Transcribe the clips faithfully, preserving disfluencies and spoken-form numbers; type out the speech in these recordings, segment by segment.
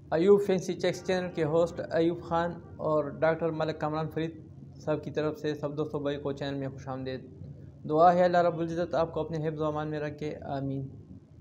Ayub fancy chicks channel के host Ayub Khan और doctor Malik Kamran Farid साहब की तरफ से सब दोस्तों भाई को चैनल में खुशामदीद। दुआ है अल्लाह रब्बुल इज़्ज़त आपको अपने हिफ्ज़ व अमान में रखे, आमीन।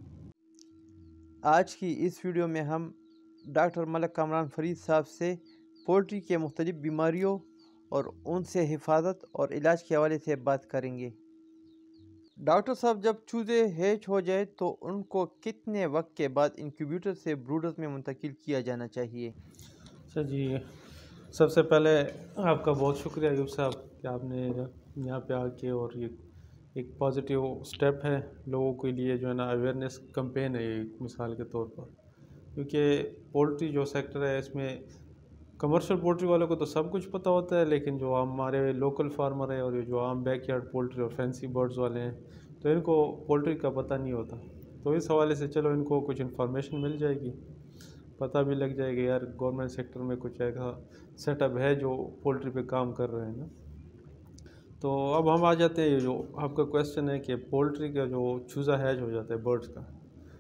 आज की इस वीडियो में हम डॉक्टर मलिक कामरान फरीद साहब से पोल्ट्री के मुख्तलिफ़ बीमारियों और उनसे हिफाजत और इलाज के हवाले से बात करेंगे। डॉक्टर साहब, जब चूज़े हैच हो जाए तो उनको कितने वक्त के बाद इंक्यूबेटर से ब्रूडर्स में मुंतकिल किया जाना चाहिए? अच्छा जी, सबसे पहले आपका बहुत शुक्रिया अयूब साहब कि आपने यहाँ पे आके और ये एक पॉजिटिव स्टेप है लोगों के लिए, जो है ना अवेयरनेस कैंपेन है ये मिसाल के तौर पर। क्योंकि पोल्ट्री जो सेक्टर है इसमें कमर्शियल पोल्ट्री वालों को तो सब कुछ पता होता है, लेकिन जो हमारे लोकल फार्मर है और ये जो आम बैकयार्ड पोल्ट्री और फैंसी बर्ड्स वाले हैं तो इनको पोल्ट्री का पता नहीं होता। तो इस हवाले से चलो इनको कुछ इन्फॉर्मेशन मिल जाएगी, पता भी लग जाएगा यार गवर्नमेंट सेक्टर में कुछ ऐसा सेटअप है जो पोल्ट्री पे काम कर रहे हैं ना। तो अब हम आ जाते हैं, जो आपका क्वेश्चन है कि पोल्ट्री का जो चूज़ा हैच हो जाता है बर्ड्स का,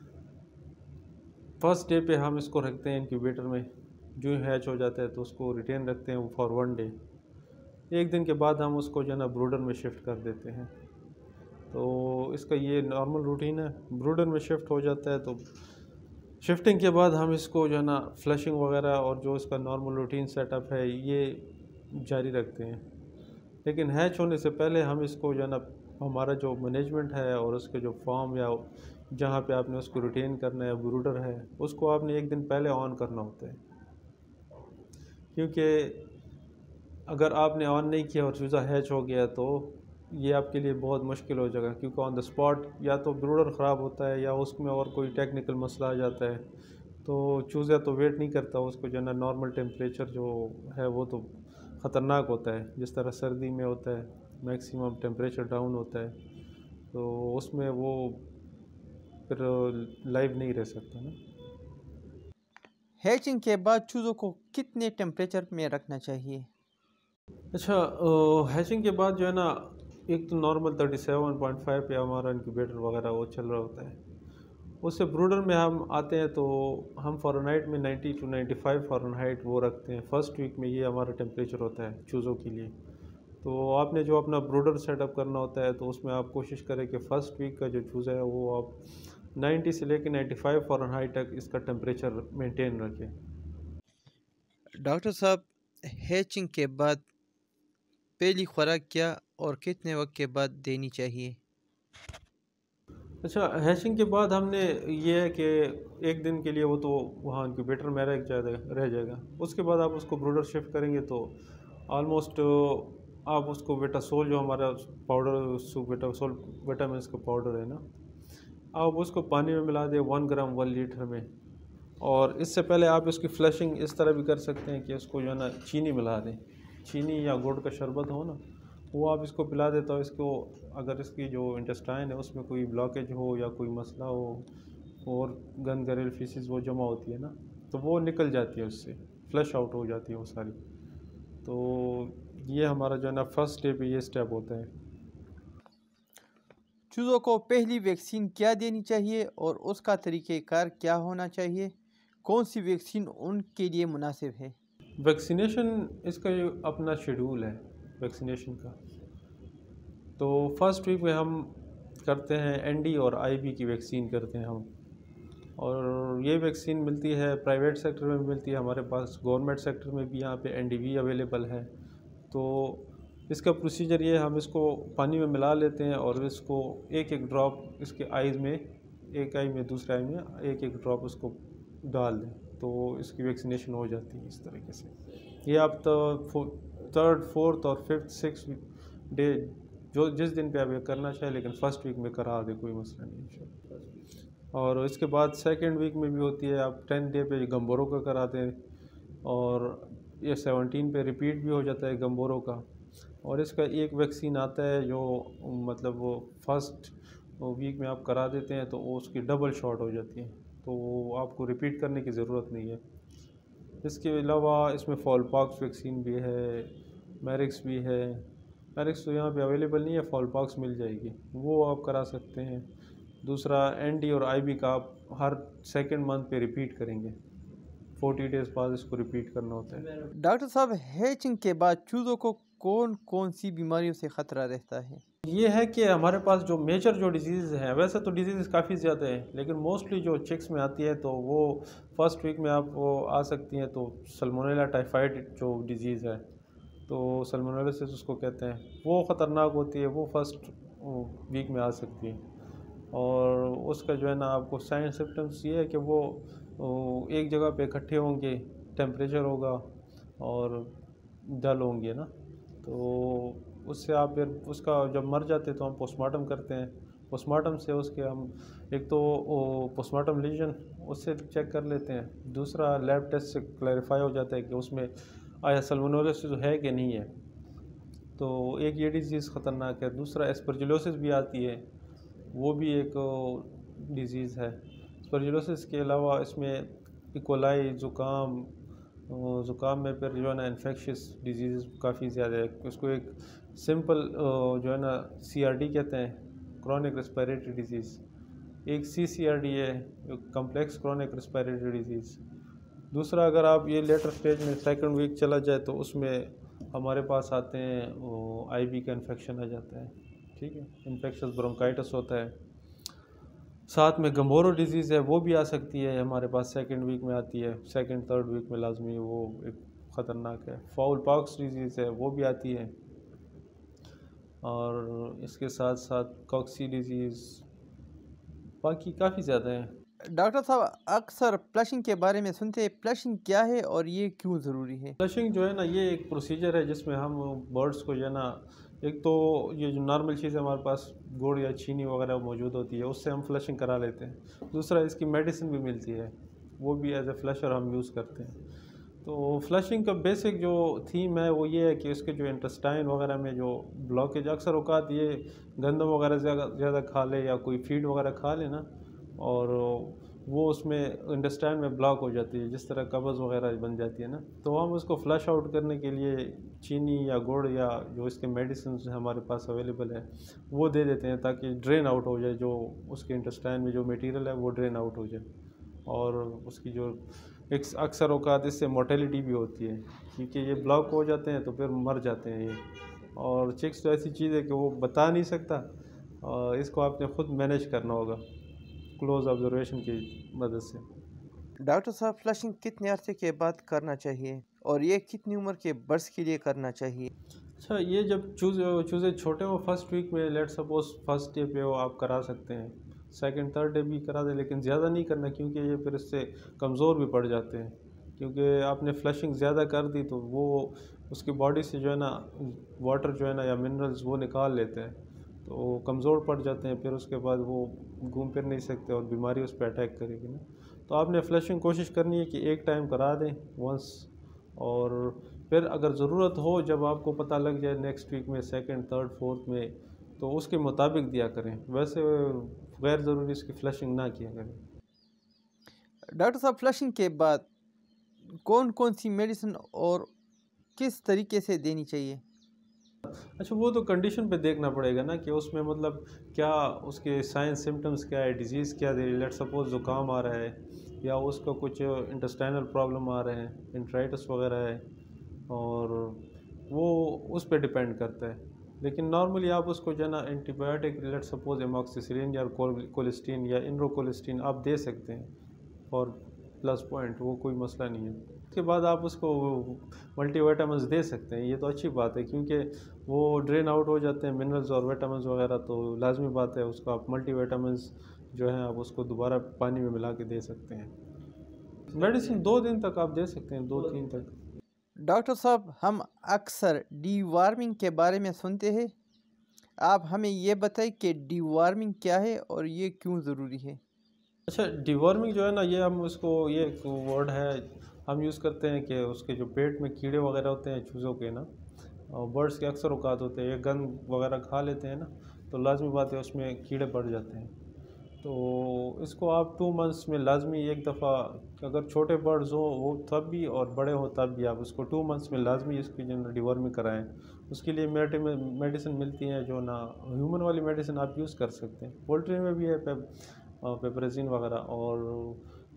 फर्स्ट डे पे हम इसको रखते हैं इंक्यूबेटर में। जो हैच हो जाता है तो उसको रिटेन रखते हैं फॉर वन डे। एक दिन के बाद हम उसको जो है ना ब्रूडर में शिफ्ट कर देते हैं। तो इसका ये नॉर्मल रूटीन है। ब्रूडर में शिफ्ट हो जाता है तो शिफ्टिंग के बाद हम इसको जो है ना फ्लशिंग वगैरह और जो इसका नॉर्मल रूटीन सेटअप है ये जारी रखते हैं। लेकिन हैच होने से पहले हम इसको जो है ना हमारा जो मैनेजमेंट है और उसके जो फार्म या जहाँ पे आपने उसको रिटेन करना है ब्रूडर है उसको आपने एक दिन पहले ऑन करना होता है। क्योंकि अगर आपने ऑन नहीं किया और चूज़ा हैच हो गया तो ये आपके लिए बहुत मुश्किल हो जाएगा, क्योंकि ऑन द स्पॉट या तो ब्रूडर ख़राब होता है या उसमें और कोई टेक्निकल मसला आ जाता है। तो चूज़ा तो वेट नहीं करता, उसको जो है ना नॉर्मल टेम्परेचर जो है वो तो ख़तरनाक होता है। जिस तरह सर्दी में होता है मैक्सिमम टेम्परेचर डाउन होता है, तो उसमें वो फिर लाइव नहीं रह सकता ना। हैचिंग के बाद चूज़ों को कितने टेम्परेचर में रखना चाहिए? अच्छा, हैचिंग के बाद जो है ना एक तो normal thirty seven point five पे हमारा इंक्यूबेटर वगैरह वो चल रहा होता है। उससे ब्रूडर में हम आते हैं तो हम फ़ारेनहाइट में ninety two ninety five Fahrenheit वो रखते हैं। फ़र्स्ट वीक में ये हमारा टेम्परेचर होता है चूज़ों के लिए। तो आपने जो अपना ब्रूडर सेटअप करना होता है तो उसमें आप कोशिश करें कि फ़र्स्ट वीक का जो चूज़ा है वो आप नाइन्टी से लेकर नाइन्टी फाइव फ़ारेनहाइट तक इसका टेम्परेचर मेंटेन रखें। डॉक्टर साहब, हैचिंग के बाद पहली खुराक क्या और कितने वक्त के बाद देनी चाहिए? अच्छा, हैशिंग के बाद हमने ये है कि एक दिन के लिए वो तो वहाँ इंक्यूबेटर में रह जाएगा रह जाएगा उसके बाद आप उसको ब्रूडर शिफ्ट करेंगे तो ऑलमोस्ट आप उसको बेटासोल जो हमारा पाउडर बेटासोल विटामिन का पाउडर है ना, आप उसको पानी में मिला दें वन ग्राम वन लीटर में। और इससे पहले आप इसकी फ्लशिंग इस तरह भी कर सकते हैं कि उसको जो है ना चीनी मिला दें, चीनी या गुड़ का शरबत हो ना वो आप इसको पिला देता हो। इसको अगर इसकी जो इंटेस्टाइन है उसमें कोई ब्लॉकेज हो या कोई मसला हो और गंद गरेल फीसिस वो जमा होती है ना तो वो निकल जाती है, उससे फ्लश आउट हो जाती है वो सारी। तो ये हमारा जो है ना फर्स्ट डे पे ये स्टेप होता है। चूज़ों को पहली वैक्सीन क्या देनी चाहिए और उसका तरीक़ेकार क्या होना चाहिए? कौन सी वैक्सीन उनके लिए मुनासिब है? वैक्सीनेशन इसका जो अपना शेड्यूल है वैक्सीनेशन का, तो फर्स्ट वीक में हम करते हैं एनडी और आईबी की वैक्सीन करते हैं हम। और ये वैक्सीन मिलती है प्राइवेट सेक्टर में भी मिलती है, हमारे पास गवर्नमेंट सेक्टर में भी यहाँ पे एनडीवी अवेलेबल है। तो इसका प्रोसीजर ये, हम इसको पानी में मिला लेते हैं और इसको एक एक ड्रॉप इसके आईज़ में, एक आई में दूसरे आई में एक एक ड्रॉप उसको डाल दें तो इसकी वैक्सीनेशन हो जाती है इस तरीके से। ये आप तो थर्ड फोर्थ और फिफ्थ सिक्स डे जो जिस दिन पे आप ये करना चाहें, लेकिन फ़र्स्ट वीक में करा दे, कोई मसला नहीं। और इसके बाद सेकंड वीक में भी होती है, आप टेंथ डे पे गम्बोरों का करा दें और ये सेवनटीन पे रिपीट भी हो जाता है गम्बोरों का। और इसका एक वैक्सीन आता है जो मतलब वो फर्स्ट वीक में आप करा देते हैं तो वो उसकी डबल शॉट हो जाती है, तो वो आपको रिपीट करने की ज़रूरत नहीं है। इसके अलावा इसमें फॉलपॉक्स वैक्सीन भी है, मैरिक्स भी है। मैरिक्स तो यहाँ पे अवेलेबल नहीं है, फॉलपॉक्स मिल जाएगी, वो आप करा सकते हैं। दूसरा एनडी और आईबी का आप हर सेकंड मंथ पे रिपीट करेंगे। फोर्टी डेज़ बाद इसको रिपीट करना होता है। डॉक्टर साहब, हैचिंग के बाद चूज़ों को कौन कौन सी बीमारियों से ख़तरा रहता है? ये है कि हमारे पास जो मेजर जो डिजीज़ हैं, वैसे तो डिजीज़ काफ़ी ज़्यादा हैं, लेकिन मोस्टली जो चिक्स में आती है तो वो फर्स्ट वीक में आपको आ सकती हैं। तो सल्मोनेला टाइफाइड जो डिजीज़ है, तो सल्मोनेलोसिस उसको कहते हैं, वो ख़तरनाक होती है, वो फर्स्ट वीक में आ सकती है। और उसका जो है ना आपको साइन सिम्टम्स ये है कि वो एक जगह पे इकट्ठे होंगे, टेम्परेचर होगा और डल होंगे ना, तो उससे आप फिर उसका जब मर जाते हैं तो हम पोस्टमार्टम करते हैं। पोस्टमार्टम से उसके हम एक तो पोस्टमार्टम लीजन उससे चेक कर लेते हैं, दूसरा लैब टेस्ट से क्लैरिफाई हो जाता है कि उसमें आया सल्मोनेलोसिस है कि नहीं है। तो एक ये डिज़ीज़ ख़तरनाक है। दूसरा एस्परजिलोसिस भी आती है, वो भी एक डिज़ीज़ है। एस्परजिलोसिस के अलावा इसमें इकोलाई, ज़ुकाम, ज़ुकाम में फिर जो है ना इन्फेक्शियस डिजीज़ काफ़ी ज़्यादा है। उसको एक सिंपल जो है ना सी आर डी कहते हैं, क्रॉनिक रेस्पिरेटरी डिजीज़। एक सी सी आर डी है, कम्प्लेक्स क्रॉनिक रेस्पिरेटरी डिजीज़। दूसरा अगर आप ये लेटर स्टेज में सेकंड वीक चला जाए तो उसमें हमारे पास आते हैं वो आई बी का इन्फेक्शन आ जाता है, ठीक है, इन्फेक्शस ब्रोंकाइटिस होता है। साथ में गम्बोरो डिजीज़ है, वो भी आ सकती है, हमारे पास सेकंड वीक में आती है, सेकंड थर्ड वीक में लाजमी, वो एक ख़तरनाक है। फाउल पॉक्स डिजीज़ है, वो भी आती है। और इसके साथ साथ कॉक्सी डिजीज़, बाकी काफ़ी ज़्यादा हैं। डॉक्टर साहब, अक्सर फ्लशिंग के बारे में सुनते हैं, फ्लशिंग क्या है और ये क्यों ज़रूरी है? फ्लशिंग जो है ना, ये एक प्रोसीजर है जिसमें हम बर्ड्स को जो है ना, एक तो ये जो नॉर्मल चीज़ हमारे पास गुड़ या चीनी वगैरह मौजूद होती है, उससे हम फ्लशिंग करा लेते हैं। दूसरा इसकी मेडिसिन भी मिलती है, वो भी एज ए फ्लशर हम यूज़ करते हैं। तो फ्लशिंग का बेसिक जो थीम है वो ये है कि उसके जो इंटेस्टाइन वगैरह में जो ब्लॉकेज, अक्सर औकात ये गंदम वगैरह ज़्यादा ज़्यादा खा ले या कोई फीड वगैरह खा ले ना, और वो उसमें इंटेस्टाइन में ब्लॉक हो जाती है, जिस तरह कब्ज़ वगैरह बन जाती है ना, तो हम उसको फ्लश आउट करने के लिए चीनी या गुड़ या जो इसके मेडिसिन हमारे पास अवेलेबल है वो दे देते हैं, ताकि ड्रेन आउट हो जाए, जो उसके इंटेस्टाइन में जो मटेरियल है वो ड्रेन आउट हो जाए। और उसकी जो एक अक्सर औकात इससे मोर्टेलिटी भी होती है, क्योंकि ये ब्लॉक हो जाते हैं तो फिर मर जाते हैं ये। और चिक्स तो ऐसी चीज़ है कि वो बता नहीं सकता, और इसको आपने ख़ुद मैनेज करना होगा क्लोज ऑब्जर्वेशन की मदद से। डॉक्टर साहब, फ्लशिंग कितने अरसे के बाद करना चाहिए और ये कितनी उम्र के बर्ड्स के लिए करना चाहिए? अच्छा, ये जब चूज़ चूज़े छोटे हो, फर्स्ट वीक में, लेट सपोज फर्स्ट डे पे हो, आप करा सकते हैं। सेकंड थर्ड डे भी करा दें, लेकिन ज़्यादा नहीं करना, क्योंकि ये फिर इससे कमज़ोर भी पड़ जाते हैं। क्योंकि आपने फ्लशिंग ज़्यादा कर दी तो वो उसकी बॉडी से जो है ना वाटर जो है ना या मिनरल्स वो निकाल लेते हैं, तो वो कमज़ोर पड़ जाते हैं। फिर उसके बाद वो घूम फिर नहीं सकते और बीमारी उस पर अटैक करेगी ना। तो आपने फ्लशिंग कोशिश करनी है कि एक टाइम करा दें वंस, और फिर अगर ज़रूरत हो, जब आपको पता लग जाए नेक्स्ट वीक में, सेकंड थर्ड फोर्थ में, तो उसके मुताबिक दिया करें। वैसे गैर ज़रूरी इसकी फ्लशिंग ना किया करें। डॉक्टर साहब, फ्लशिंग के बाद कौन कौन सी मेडिसिन और किस तरीके से देनी चाहिए? अच्छा, वो तो कंडीशन पे देखना पड़ेगा ना, कि उसमें मतलब क्या उसके साइन सिम्टम्स क्या है, डिजीज़ क्या दे, लेट सपोज ज़ुकाम आ रहा है या उसका कुछ इंटेस्टाइनल प्रॉब्लम आ रहे हैं, इंट्राइटिस वगैरह है, और वो उस पर डिपेंड करता है। लेकिन नॉर्मली आप उसको जो है ना एंटीबायोटिक, लेट सपोज एमॉक्सिसिलिन या कोलिस्टीन या इनरोकोलिस्टीन आप दे सकते हैं फॉर प्लस पॉइंट, वो कोई मसला नहीं है। उसके बाद आप उसको मल्टीविटामिन्स दे सकते हैं, ये तो अच्छी बात है, क्योंकि वो ड्रेन आउट हो जाते हैं मिनरल्स और विटामिन्स वगैरह, तो लाजमी बात है उसको आप मल्टीविटामिन्स जो है आप उसको दोबारा पानी में मिला के दे सकते हैं। मेडिसिन दो दिन तक आप दे सकते हैं, दो तीन तक। डॉक्टर साहब, हम अक्सर डीवार्मिंग के बारे में सुनते हैं, आप हमें ये बताएं कि डीवार्मिंग क्या है और ये क्यों ज़रूरी है? अच्छा, डिवॉर्मिंग जो है ना, ये हम उसको, ये एक वर्ड है हम यूज़ करते हैं कि उसके जो पेट में कीड़े वगैरह होते हैं चूज़ों के ना, और बर्ड्स के अक्सर औकात होते हैं, ये गंद वगैरह खा लेते हैं ना, तो लाजमी बात है उसमें कीड़े पड़ जाते हैं। तो इसको आप टू मंथ्स में लाजमी एक दफ़ा, अगर छोटे बर्ड्स हो वो तब भी और बड़े हो तब भी, आप उसको टू मंथ्स में लाजमी इसकी जो डिवॉर्मिंग कराएं। उसके लिए मेडिसिन मिलती हैं जो ना, ह्यूमन वाली मेडिसिन आप यूज़ कर सकते हैं, पोल्ट्री में भी है पे, पेपरेजिन वगैरह, और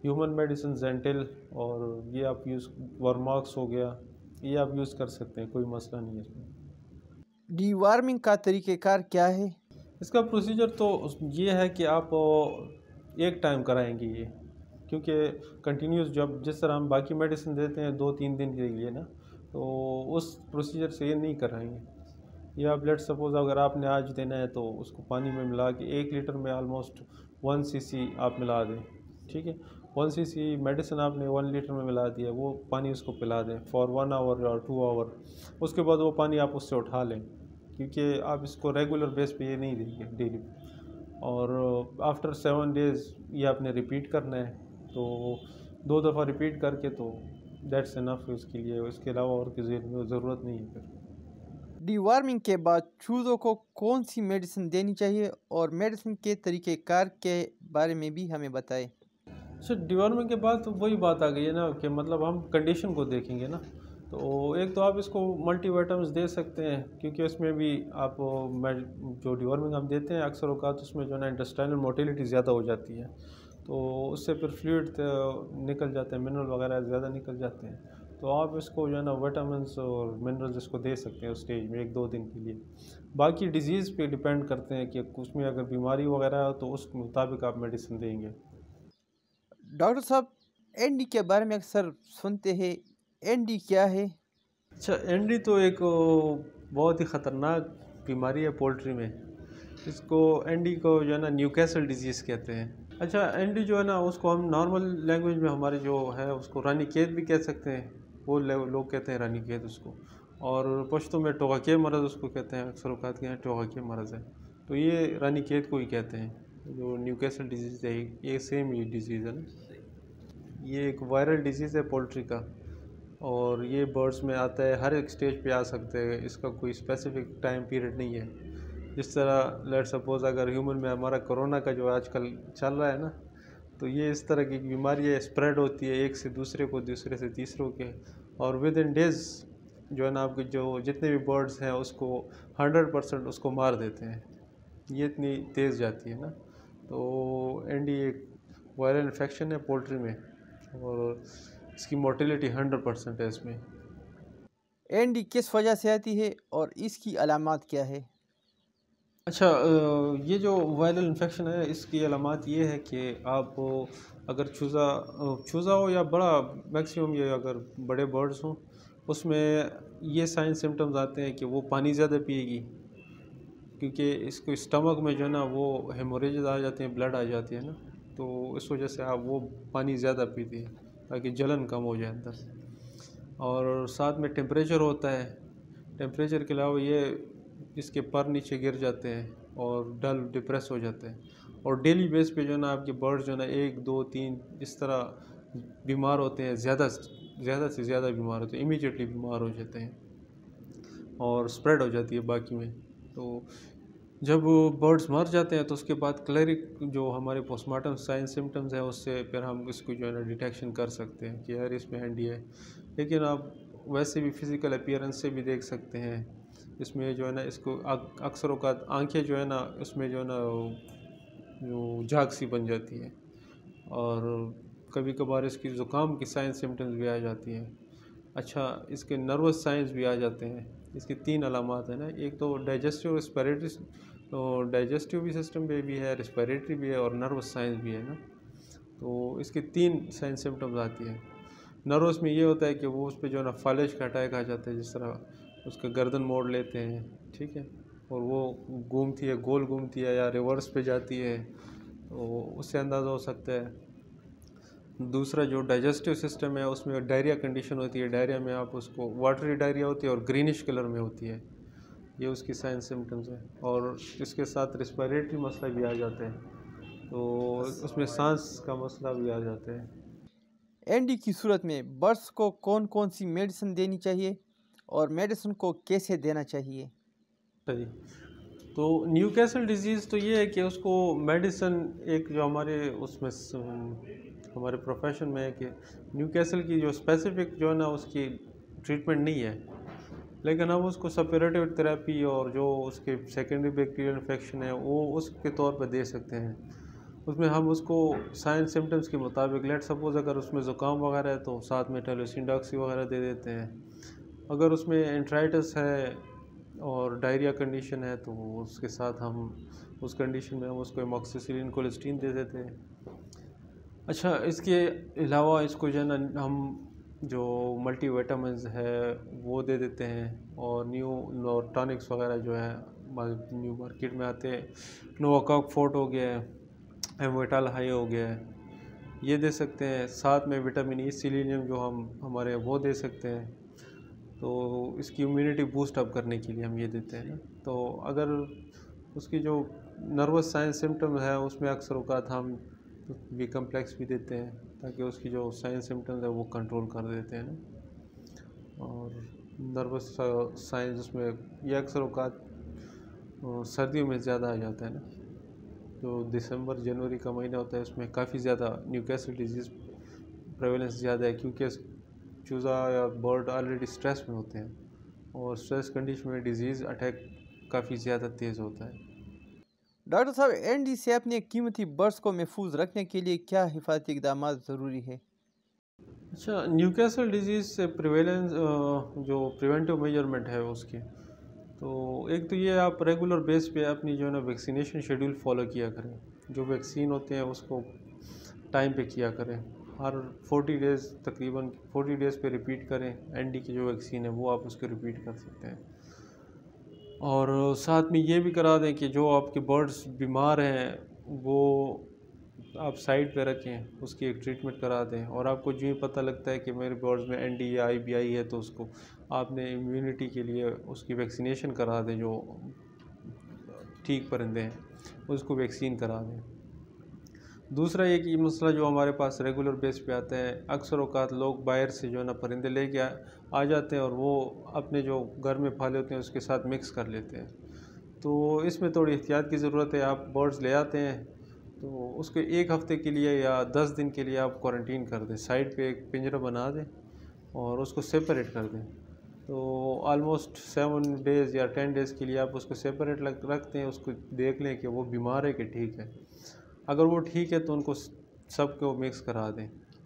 ह्यूमन मेडिसिन जेंटिल, और ये आप यूज़ वर्मॉक्स हो गया, ये आप यूज़ कर सकते हैं, कोई मसला नहीं है इसमें। डीवार्मिंग का तरीक़ेकार क्या है? इसका प्रोसीजर तो ये है कि आप एक टाइम कराएंगे ये, क्योंकि कंटिन्यूस जब जिस तरह हम बाकी मेडिसिन देते हैं दो तीन दिन के लिए ना, तो उस प्रोसीजर से ये नहीं कराएंगे। ये आप लेट सपोज़ अगर आपने आज देना है तो उसको पानी में मिला के एक लीटर में ऑलमोस्ट वन सी सी आप मिला दें, ठीक है। वन सी सी मेडिसिन आपने वन लीटर में मिला दिया, वो पानी उसको पिला दें फॉर वन आवर और टू आवर। उसके बाद वो पानी आप उससे उठा लें, क्योंकि आप इसको रेगुलर बेस पे ये नहीं देंगे डेली। और आफ्टर सेवन डेज़ ये आपने रिपीट करना है, तो दो दफ़ा रिपीट करके तो दैट्स इनफ उसके लिए, उसके अलावा और किसी ज़रूरत नहीं है फिर। डीवार्मिंग के बाद चूज़ों को कौन सी मेडिसिन देनी चाहिए और मेडिसिन के तरीक़ेकार के बारे में भी हमें बताएं। सर डिवॉर्मिंग के बाद तो वही बात आ गई है ना कि मतलब हम कंडीशन को देखेंगे ना। तो एक तो आप इसको मल्टीविटामिन्स दे सकते हैं, क्योंकि उसमें भी आप जो डिवॉर्मिंग हम देते हैं अक्सर औकात उसमें जो है ना इंटेस्टाइनल मोटिलिटी ज़्यादा हो जाती है, तो उससे फिर फ्लूइड निकल जाते हैं, मिनरल वगैरह ज़्यादा निकल जाते हैं। तो आप इसको जो है ना विटामिन्स और मिनरल्स इसको दे सकते हैं उस स्टेज में एक दो दिन के लिए। बाकी डिजीज़ पे डिपेंड करते हैं कि उसमें अगर बीमारी वगैरह हो तो उस मुताबिक आप मेडिसिन देंगे। डॉक्टर साहब, एन डी के बारे में अक्सर सुनते हैं, एन डी क्या है? अच्छा, एन डी तो एक बहुत ही ख़तरनाक बीमारी है पोल्ट्री में। इसको एन डी को जो है ना न्यूकैसल डिजीज़ कहते हैं। अच्छा, एन डी जो है ना उसको हम नॉर्मल लैंग्वेज में हमारे जो है उसको रानीखेत भी कह सकते हैं, वो लोग कहते हैं रानीखेत उसको, और पश्तो में टोकाके मरज़ उसको कहते हैं, अक्सर औकात के यहाँ टोकाके मरज़ है। तो ये रानीखेत को ही कहते हैं, जो न्यूकैसल डिजीज़ है ये सेम ही डिजीज़ है ना। ये एक वायरल डिजीज़ है पोल्ट्री का, और ये बर्ड्स में आता है, हर एक स्टेज पे आ सकते हैं, इसका कोई स्पेसिफिक टाइम पीरियड नहीं है। जिस तरह लेट सपोज़ अगर ह्यूमन में हमारा कोरोना का जो आजकल चल रहा है ना, तो ये इस तरह की बीमारी है, स्प्रेड होती है एक से दूसरे को, दूसरे से तीसरों के, और विद इन डेज़ जो है ना आपके जो जितने भी बर्ड्स हैं उसको हंड्रेड परसेंट उसको मार देते हैं, ये इतनी तेज़ जाती है ना। तो एनडी एक वायरल इन्फेक्शन है पोल्ट्री में, और इसकी मोर्टेलिटी हंड्रेड परसेंट है इसमें। एन डी किस वजह से आती है और इसकी अलामत क्या है? अच्छा, ये जो वायरल इन्फेक्शन है इसकी अलामत ये है कि आप अगर चूज़ा चूज़ा हो या बड़ा, मैक्सिमम ये अगर बड़े बर्ड्स हों, उसमें ये साइन सिम्टम्स आते हैं कि वो पानी ज़्यादा पिएगी, क्योंकि इसको स्टमक में जो है ना वो हेमोरेजेस आ जाते हैं, ब्लड आ जाती है ना, तो इस वजह से आप वो पानी ज़्यादा पीती है ताकि जलन कम हो जाए अंदर से। और साथ में टेम्परेचर होता है, टेम्परेचर के अलावा ये इसके पर नीचे गिर जाते हैं और डल डिप्रेस हो जाते हैं, और डेली बेस पे जो है ना आपके बर्ड्स जो है ना एक दो तीन इस तरह बीमार होते हैं, ज़्यादा ज़्यादा से ज़्यादा बीमार होते हैं, इमीडिएटली बीमार हो जाते हैं और स्प्रेड हो जाती है बाकी में। तो जब बर्ड्स मर जाते हैं तो उसके बाद क्लिनिक जो हमारे पोस्टमार्टम साइन सिम्टम्स है उससे फिर हम इसको जो है ना डिटेक्शन कर सकते हैं कि यार इसमें एन डी है। लेकिन आप वैसे भी फिज़िकल अपीयरेंस से भी देख सकते हैं, इसमें जो है ना इसको अक्सर औकात आंखें जो है ना उसमें जो है ना जो झाग सी बन जाती है, और कभी कभार इसकी ज़ुकाम की साइन सिम्टम्स भी आ जाती हैं। अच्छा, इसके नर्वस साइंस भी आ जाते हैं। इसकी तीन अलामात है ना, एक तो डाइजेस्टिव रिस्पिरेटरी, तो डाइजेस्टिव भी सिस्टम पे भी है, रिस्पिरेटरी भी है, और नर्वस साइंस भी है ना। तो इसके तीन साइन सिम्टम्स आती है। नर्वस में ये होता है कि वो उस पर जो है ना फालिज का अटैक आ जाता है, जिस तरह उसका गर्दन मोड़ लेते हैं, ठीक है, और वो घूमती है, गोल घूमती है या रिवर्स पे जाती है, तो उससे अंदाज़ा हो सकता है। दूसरा जो डाइजेस्टिव सिस्टम है उसमें डायरिया कंडीशन होती है, डायरिया में आप उसको वाटरी डायरिया होती है और ग्रीनिश कलर में होती है, ये उसकी साइन सिम्टम्स है। और इसके साथ रिस्पिरेटरी मसला भी आ जाता है, तो उसमें सांस का मसला भी आ जाता है। एन डी की सूरत में बर्ड्स को कौन कौन सी मेडिसिन देनी चाहिए और मेडिसिन को कैसे देना चाहिए? सही, तो न्यूकैसल डिजीज़ तो ये है कि उसको मेडिसिन एक जो हमारे उसमें हमारे प्रोफेशन में है कि न्यूकैसल की जो स्पेसिफिक जो है ना उसकी ट्रीटमेंट नहीं है, लेकिन हम उसको सपेरेटिव थेरेपी और जो उसके सेकेंडरी बैक्टीरियल इन्फेक्शन है वो उसके तौर पर दे सकते हैं। उसमें हम उसको साइन सिम्टम्स के मुताबिक, लेट सपोज़ अगर उसमें ज़ुकाम वगैरह है तो साथ में टैलोसिन डॉक्सी वगैरह दे देते हैं। अगर उसमें एंट्राइटिस है और डायरिया कंडीशन है तो उसके साथ हम उस कंडीशन में हम उसको एमॉक्सिसिलिन कोलेस्टीन दे देते हैं। अच्छा, इसके अलावा इसको जो है ना हम जो मल्टी विटामिन्स है वो दे देते हैं, और न्यू टॉनिक्स वगैरह जो है न्यू मार्केट में आते हैं, नोवाकॉक फोर्ट हो गया है, एमोटाल हाई हो गया है, ये दे सकते हैं। साथ में विटामिन ई सिलीनियम जो हम हमारे वो दे सकते हैं। तो इसकी इम्यूनिटी बूस्ट अप करने के लिए हम ये देते हैं ना। तो अगर उसकी जो नर्वस साइन सिम्टम है उसमें अक्सर औकात हम बी कम्प्लेक्स भी देते हैं, ताकि उसकी जो साइन सिम्टम्स है वो कंट्रोल कर देते हैं ना। और नर्वस साइंस उसमें ये अक्सर औकात सर्दियों में ज़्यादा आ जाता है ना। जो दिसंबर जनवरी का महीना होता है उसमें काफ़ी ज़्यादा न्यूकैसल डिजीज़ प्रेवलेंस ज़्यादा है, क्योंकि चूज़ा या बर्ड ऑलरेडी स्ट्रेस में होते हैं, और स्ट्रेस कंडीशन में डिजीज़ अटैक काफ़ी ज़्यादा तेज़ होता है। डॉक्टर साहब, एनडी से अपने कीमती बर्ड्स को महफूज रखने के लिए क्या हिफाजती इकदाम ज़रूरी है? अच्छा, न्यूकैसल डिजीज़ से प्रिवेलेंस जो प्रिवेंटिव मेजरमेंट है उसकी, तो एक तो ये आप रेगुलर बेस पे अपनी जो है ना वैक्सीनेशन शेड्यूल फॉलो किया करें। जो वैक्सीन होते हैं उसको टाइम पे किया करें, हर फोर्टी डेज़ तकरीबन फोर्टी डेज़ पे रिपीट करें। एनडी की जो वैक्सीन है वो आप उसको रिपीट कर सकते हैं। और साथ में ये भी करा दें कि जो आपके बर्ड्स बीमार हैं वो आप साइड पे रखें, उसकी एक ट्रीटमेंट करा दें। और आपको जो ही पता लगता है कि मेरे बर्ड्स में एन डी या आई बी आई है तो उसको आपने इम्यूनिटी के लिए उसकी वैक्सीनेशन करा दें। जो ठीक परिंदे हैं उसको वैक्सीन करा दें। दूसरा एक ये मसला जो हमारे पास रेगुलर बेस पे आता है, अक्सर औकात लोग बाहर से जो है ना परिंदे लेके आ, आ जाते हैं और वो अपने जो घर में पाले होते हैं उसके साथ मिक्स कर लेते हैं। तो इसमें थोड़ी एहतियात की ज़रूरत है। आप बर्ड्स ले आते हैं तो उसको एक हफ़्ते के लिए या दस दिन के लिए आप क्वारंटीन कर दें, साइड पे एक पिंजरा बना दें और उसको सेपरेट कर दें। तो ऑलमोस्ट सेवन डेज़ या टेन डेज़ के लिए आप उसको सेपरेट रखते हैं, उसको देख लें कि वो बीमार है कि ठीक है। अगर वो ठीक है तो उनको सबको मिक्स करा दें,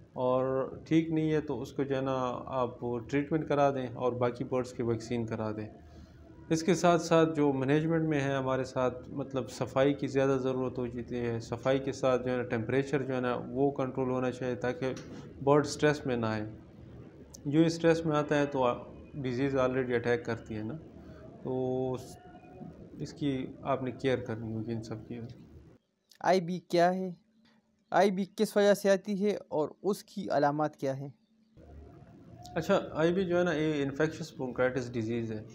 और ठीक नहीं है तो उसको जो है ना आप ट्रीटमेंट करा दें और बाकी बर्ड्स की वैक्सीन करा दें। इसके साथ साथ जो मैनेजमेंट में है हमारे साथ, मतलब सफाई की ज़्यादा ज़रूरत हो जाती है। सफाई के साथ जो है ना टेम्परेचर जो है ना वो कंट्रोल होना चाहिए, ताकि बर्ड स्ट्रेस में ना आए। जो स्ट्रेस में आता है तो डिजीज़ ऑलरेडी अटैक करती है ना, तो इसकी आपने केयर करनी होगी इन सब की। आई बी क्या है? आई बी किस वजह से आती है और उसकी अलामत क्या है? अच्छा, आई बी जो है ना ये इन्फेक्शस ब्रोंकाइटिस डिजीज़ है।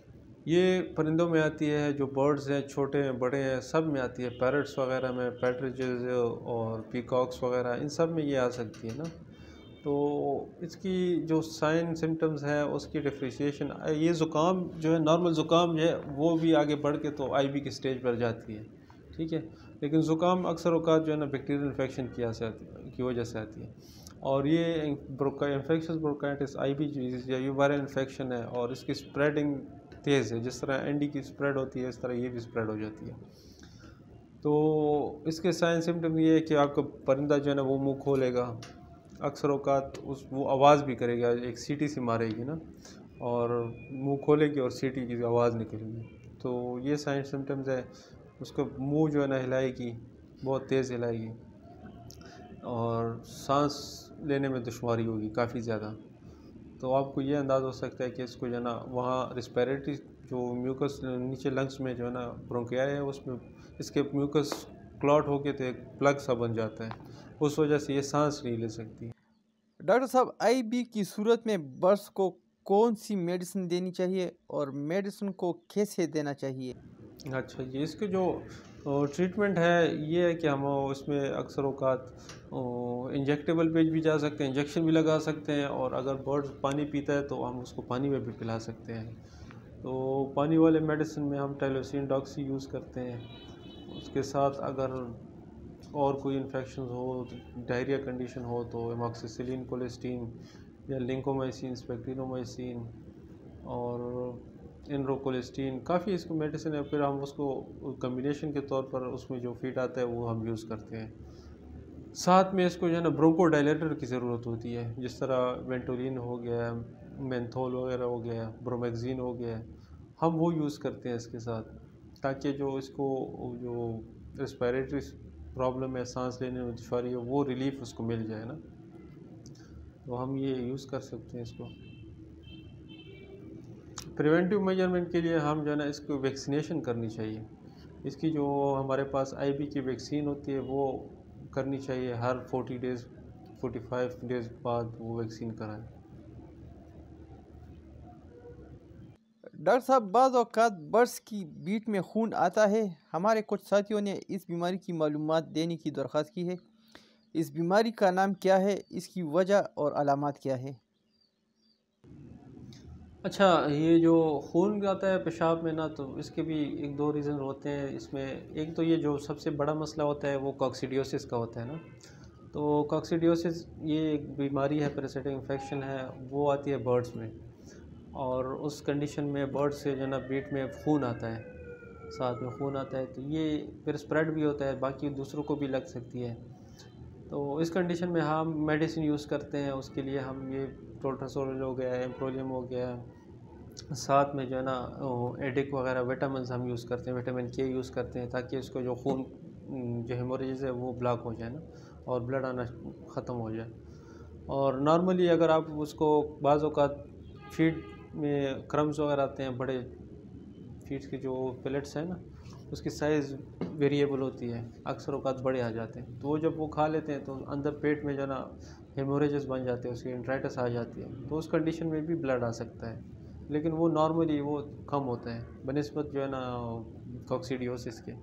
ये परिंदों में आती है, जो बर्ड्स हैं छोटे हैं बड़े हैं सब में आती है। पैरट्स वगैरह में, पैट्रिजेस और पीकॉक्स वगैरह इन सब में ये आ सकती है ना। तो इसकी जो साइन सिम्टम्स है उसकी डिफ्रेंशिएशन, ये ज़ुकाम जो है नॉर्मल ज़ुकाम जो है वो भी आगे बढ़ के तो आई बी की स्टेज पर जाती है, ठीक है। लेकिन ज़ुकाम अक्सर औकात जो है ना बैक्टीरियल इन्फेक्शन की वजह से आती की वजह से आती है। और ये इन्फेक्शस ब्रोंकाइटिस आई बी या ये वायरल इन्फेक्शन है, और इसकी स्प्रेडिंग तेज़ है। जिस तरह एनडी की स्प्रेड होती है इस तरह ये भी स्प्रेड हो जाती है। तो इसके साइन सिम्टम ये है कि आपका परिंदा जो है ना वो मुंह खोलेगा, अक्सर औकात उस वो आवाज़ भी करेगा, एक सीटी सी मारेगी ना, और मुंह खोलेगी और सीटी की आवाज़ निकलेगी। तो ये साइन सिम्टम्स है। उसका मुंह जो है ना हिलाएगी, बहुत तेज़ हिलाएगी, और सांस लेने में दुश्वारी होगी काफ़ी ज़्यादा। तो आपको ये अंदाज़ हो सकता है कि इसको जो है ना वहाँ रिस्पिरेटरी जो म्यूकस नीचे लंग्स में जो है ना ब्रोंकियाई है उसमें इसके म्यूकस क्लॉट होके तो एक प्लग सा बन जाता है, उस वजह से ये सांस नहीं ले सकती। डॉक्टर साहब, आई बी की सूरत में बर्ड्स को कौन सी मेडिसिन देनी चाहिए और मेडिसिन को कैसे देना चाहिए? अच्छा जी, इसके जो ट्रीटमेंट है ये है कि हम उसमें अक्सर औकात इंजेक्टेबल पेज भी जा सकते हैं, इंजेक्शन भी लगा सकते हैं, और अगर बर्ड पानी पीता है तो हम उसको पानी में भी पिला सकते हैं। तो पानी वाले मेडिसिन में हम टाइलोसिन डॉक्सी यूज़ करते हैं। उसके साथ अगर और कोई इन्फेक्शन हो, डायरिया कंडीशन हो, तो एमॉक्सिसिलिन कोलेस्टीन या लिंकोमाइसिन, स्पेक्टिनोमाइसिन, और इनरोकोलिस्टीन, काफ़ी इसको मेडिसिन है। फिर हम उसको कम्बिनेशन के तौर पर उसमें जो फीड आता है वो हम यूज़ करते हैं। साथ में इसको जो है ना ब्रोंकोडायलेटर की ज़रूरत होती है, जिस तरह वेंटोलिन हो गया, मेंथोल वगैरह हो गया, ब्रोमेक्सिन हो गया, हम वो यूज़ करते हैं इसके साथ, ताकि जो इसको जो रेस्पिरेटरी प्रॉब्लम है, सांस लेने में दुश्वारी है, वो रिलीफ उसको मिल जाए ना, तो हम ये यूज़ कर सकते हैं इसको। प्रिवेंटिव मेजरमेंट के लिए हम जो है ना इसको वैक्सीनेशन करनी चाहिए। इसकी जो हमारे पास आईबी की वैक्सीन होती है वो करनी चाहिए, हर forty days forty five days बाद वो वैक्सीन कराएं। डॉक्टर साहब, बाज़ औक़ात बर्ड्स की बीट में खून आता है। हमारे कुछ साथियों ने इस बीमारी की मालूमात देने की दरख्वास्त की है। इस बीमारी का नाम क्या है, इसकी वजह और अलामात क्या है? अच्छा, ये जो खून आता है पेशाब में ना, तो इसके भी एक दो रीज़न होते हैं इसमें। एक तो ये जो सबसे बड़ा मसला होता है वो कॉक्सीडियोसिस का होता है ना। तो कॉक्सीडियोसिस ये एक बीमारी है, पैरासिटिक इन्फेक्शन है, वो आती है बर्ड्स में, और उस कंडीशन में बर्ड से जो ना बीट में खून आता है, साथ में खून आता है, तो ये फिर स्प्रेड भी होता है, बाकी दूसरों को भी लग सकती है। तो इस कंडीशन में हम मेडिसिन यूज़ करते हैं। उसके लिए हम ये टोल्ट्रासोल हो गया, एम्प्रोलियम हो गया, साथ में जो है ना एडिक वगैरह विटामिन हम यूज़ करते हैं, विटामिन के यूज़ करते हैं, ताकि उसको जो खून जो हेमोरेजेस है वो ब्लॉक हो जाए ना, और ब्लड आना ख़त्म हो जाए। और नॉर्मली अगर आप उसको बाज़ औक़ात फीड में क्रम्स वगैरह आते हैं, बड़े फीड्स के जो पेलेट्स हैं ना, उसकी साइज़ वेरिएबल होती है, अक्सर औक़ात बड़े आ जाते हैं, तो वो जब वो खा लेते हैं तो अंदर पेट में जो ना हेमोरेजेस बन जाते हैं, उसकी इंट्राइटिस आ जाती है, तो उस कंडीशन में भी ब्लड आ सकता है, लेकिन वो नॉर्मली वो कम होता है बनिस्बत जो है ना कॉक्सीडियोसिस के।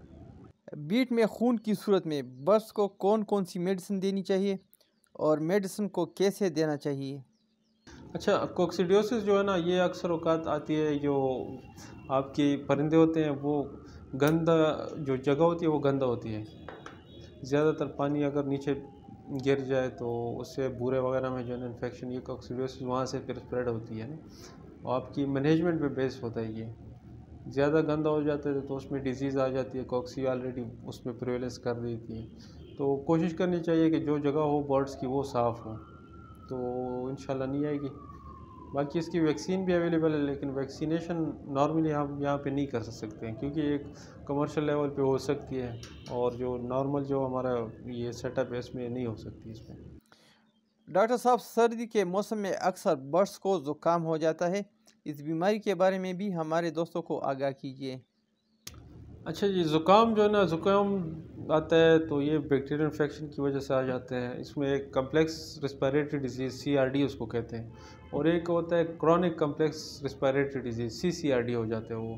बीट में खून की सूरत में बर्ड्स को कौन कौन सी मेडिसिन देनी चाहिए और मेडिसिन को कैसे देना चाहिए? अच्छा, कोक्सीडियोसिस जो है ना, ये अक्सर औक़ात आती है, जो आपके परिंदे होते हैं वो गंदा जो जगह होती है वो गंदा होती है। ज़्यादातर पानी अगर नीचे गिर जाए तो उससे बूरे वगैरह में जो है ना इन्फेक्शन, ये कोक्सीडियोसिस वहाँ से फिर स्प्रेड होती है ना, और आपकी मैनेजमेंट पे बेस होता है। ये ज़्यादा गंदा हो जाता है तो उसमें डिजीज़ आ जाती है, कॉक्सी ऑलरेडी उसमें प्रिवेलेंस कर देती है। तो कोशिश करनी चाहिए कि जो जगह हो बर्ड्स की वो साफ़ हो, तो इंशाल्लाह नहीं आएगी। बाकी इसकी वैक्सीन भी अवेलेबल है, लेकिन वैक्सीनेशन नॉर्मली हम यहाँ पे नहीं कर सकते हैं, क्योंकि एक कमर्शियल लेवल पे हो सकती है, और जो नॉर्मल जो हमारा ये सेटअप है इसमें नहीं हो सकती इसमें। डॉक्टर साहब, सर्दी के मौसम में अक्सर बर्ड्स को ज़ुकाम हो जाता है। इस बीमारी के बारे में भी हमारे दोस्तों को आगाह कीजिए। अच्छा जी, ज़ुकाम जो है ना, ज़ुकाम आता है तो ये बैक्टीरियल इन्फेक्शन की वजह से आ जाते हैं। इसमें एक complex respiratory disease C R D उसको कहते हैं, और एक होता है chronic complex respiratory disease C C R D हो जाते हैं वो।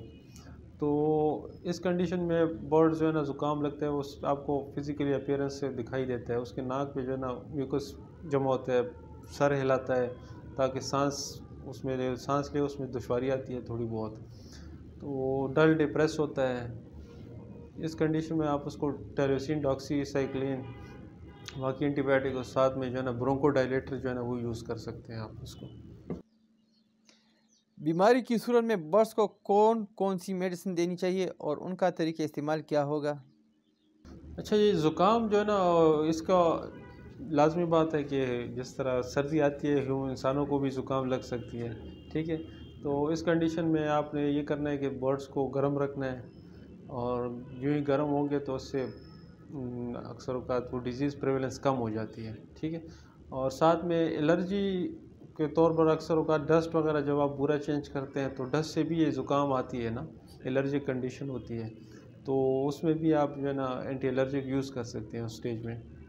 तो इस कंडीशन में बर्ड जो है ना ज़ुकाम लगता है, वो आपको फिज़िकली अपीयरेंस से दिखाई देता है। उसके नाक पे जो है ना म्यूकस जमा होता है, सर हिलाता है, ताकि सांस उसमें सांस ले उसमें दुश्वारी आती है थोड़ी बहुत, तो डल डिप्रेस होता है। इस कंडीशन में आप उसको टेरोसिन, डॉक्सीसाइक्लिन, बाकी एंटीबायोटिक और साथ में जो है ना ब्रोंकोडायलेटर जो है ना वो यूज़ कर सकते हैं आप उसको। बीमारी की सूरत में बर्ड्स को कौन कौन सी मेडिसिन देनी चाहिए और उनका तरीका इस्तेमाल क्या होगा? अच्छा, ये ज़ुकाम जो है ना, इसका लाजमी बात है कि जिस तरह सर्दी आती है ह्यूमन इंसानों को भी ज़ुकाम लग सकती है, ठीक है। तो इस कंडीशन में आपने ये करना है कि बर्ड्स को गर्म रखना है, और यूँ ही गर्म होंगे तो उससे अक्सर औक़ात वो डिज़ीज़ प्रेवलेंस कम हो जाती है, ठीक है। और साथ में एलर्जी के तौर पर अक्सर औक़ात डस्ट वगैरह जब आप पूरा चेंज करते हैं तो डस्ट से भी ये ज़ुकाम आती है ना, एलर्जिक कंडीशन होती है, तो उसमें भी आप जो है ना एंटी एलर्जिक यूज़ कर सकते हैं उस स्टेज में।